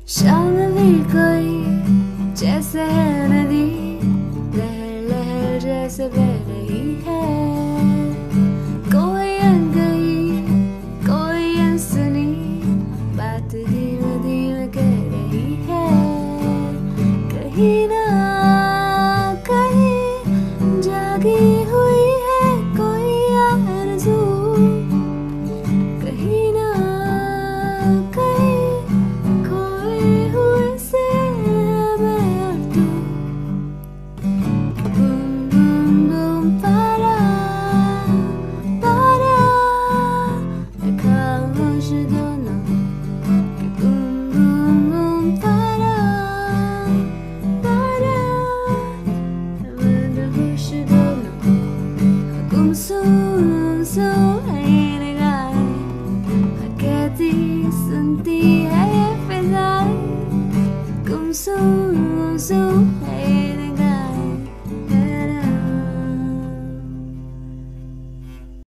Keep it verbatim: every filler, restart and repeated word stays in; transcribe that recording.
शाम भी कोई जैसे है नदी, लहर लहर जैसे बह रही है। कोई अनकही कोई अनसुनी बात धीमे धीमे कह रही है। कहीं ना कहीं जागी हुई है कोई आरज़ू, कहीं ना कहीं खोए हुए से मैं और तू। बूम बूम बूम पारा पारा है खामोश दोनों कि बूम बूम बूम पारा पारा है मदहोश दोनों। गुमसुम सुम है ये निगाहें, हर कहती सुनती है ये फिजाएं। गुमसुम गुमसुम है